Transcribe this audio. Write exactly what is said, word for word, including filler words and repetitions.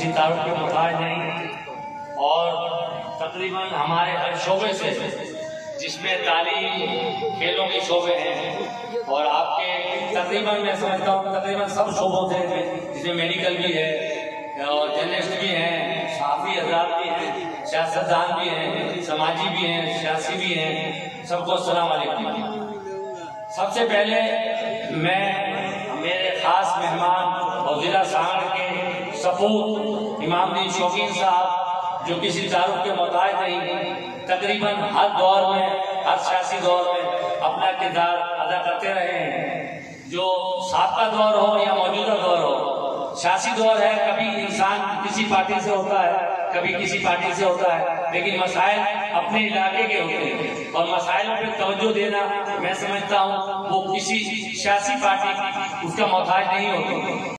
किसी तारुफ के मोहताज नहीं, और तकरीबन हमारे हर शोबे से, जिसमें तालीम, खेलों के शोबे हैं, और आपके तकरीबन मैं समझता हूँ तकरीबन सब शोबों से, जिसमें मेडिकल भी है और जर्नलिस्ट भी हैं, सहाफ़ी हज़रात भी हैं, सियासतदान भी हैं, समाजी भी हैं, सियासी भी हैं, सबको अस्सलाम वालेकुम। सबसे पहले मैं मेरे ख़ास मेहमान और ज़िला सांगड़ के सपूत इमामुद्दीन शौकीन साहब, जो किसी तारुफ के मोहताज नहीं, तकरीबन हर दौर में, हर सियासी दौर में अपना किरदार अदा करते रहे हैं। जो साबका दौर हो या मौजूदा दौर हो, सियासी दौर है, कभी इंसान किसी पार्टी से होता है, कभी किसी पार्टी से होता है, लेकिन मसाइल अपने इलाके के होते हैं, और मसाइल पर तवज्जो देना मैं समझता हूँ वो किसी सियासी पार्टी उसका मोहताज नहीं होती।